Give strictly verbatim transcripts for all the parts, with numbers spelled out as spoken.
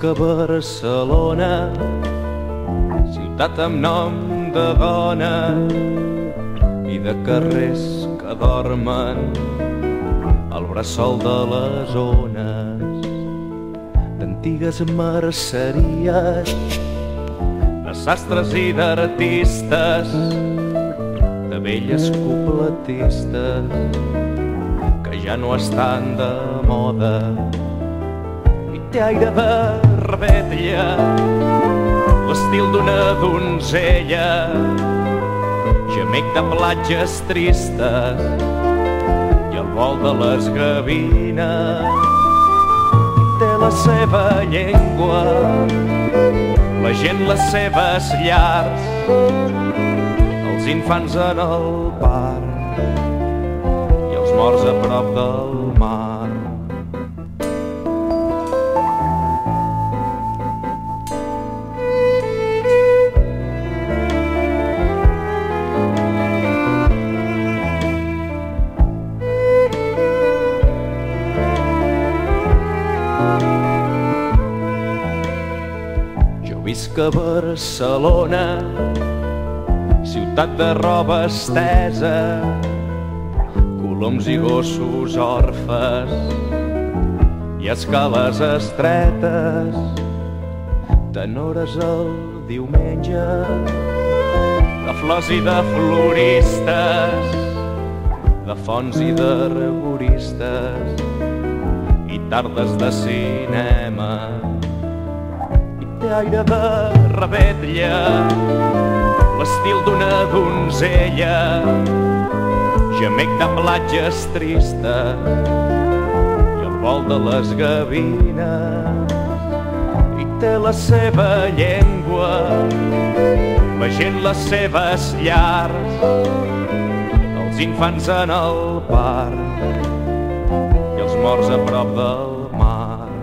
visc a Barcelona, ciutat amb nom de dona i de carrers que dormen al bressol de les ones, d'antigues merceries, de sastres i d'artistes, de velles cupletistes que ja no estan de moda, i té aire de revetlla, l'estil d'una donzella, gemec de platges tristes i el vol de les gavines. I té la seva llengua, la gent les seves llars, els infants en el parc i els morts a prop del mar. Visc a Barcelona, ciutat de roba estesa, coloms i gossos orfes i escales estretes, tenores el diumenge, de flors i de floristes, de fonts i d'arboristes i tardes de cinema. Té aire de revetlla, l'estil d'una donzella, gemec de platges tristes i el vol de les gavines. I té la seva llengua, la gent les seves llars, els infants en el parc i els morts a prop del mar.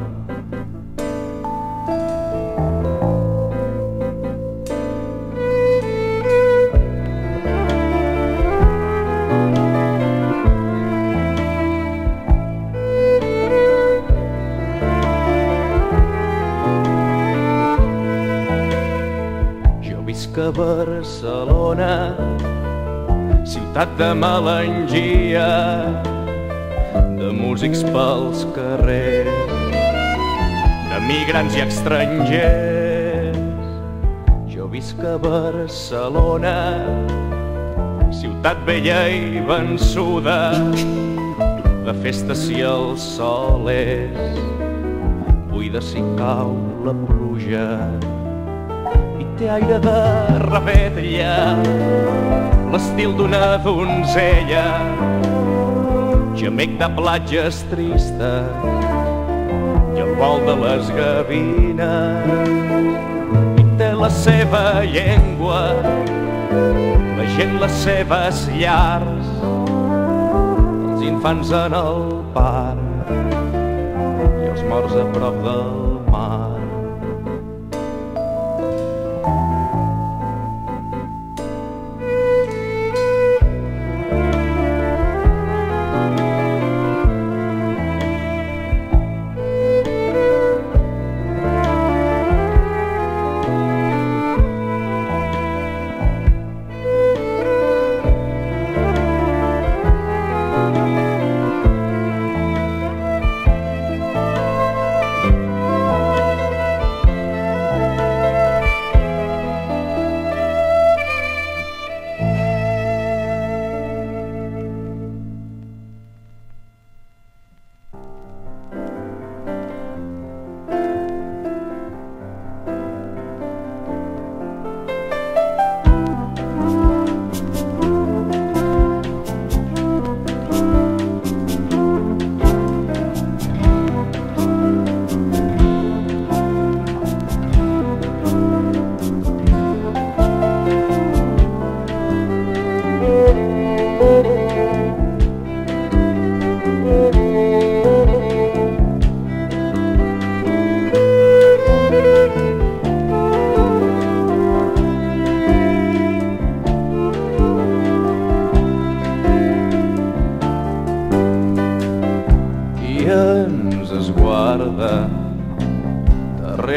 Visc a Barcelona, ciutat de melangia, de músics pels carrers, de migrants i estrangers. Jo visc a Barcelona, ciutat vella i vençuda, de festes si el sol és, buida si cau la pluja. I té aire de revetlla, l'estil d'una donzella, gemec de platges tristes i el vol de les gavines. I té la seva llengua, la gent les seves llars, els infants en el parc i els morts a prop del mar.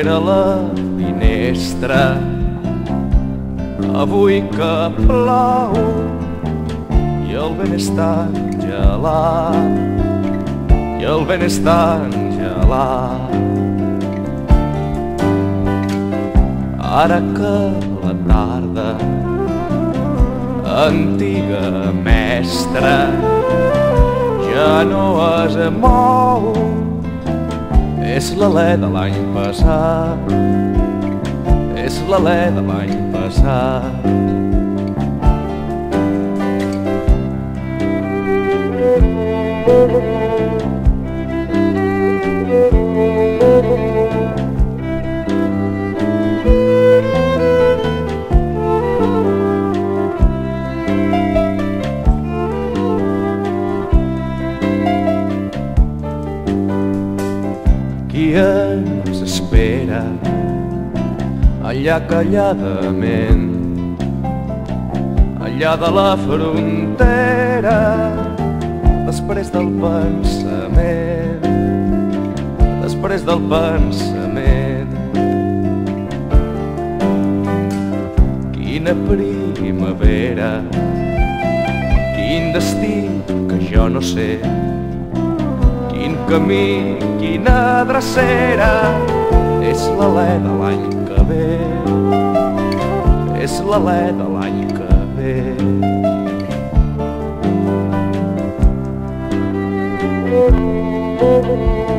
rere la finestra. Avui que plou i el vent és tan gelat, i el vent és tan gelat. Ara que la tarda, antiga mestra, ja no es mou, és l'alè de l'any passat, és l'alè de l'any passat. Qui ens espera allà calladament, allà de la frontera, després del pensament, després del pensament. Quina primavera, quin destí que jo no sé, quin camí, quina drecera, és l'alè de l'any que ve, és l'alè de l'any que ve. Thank you.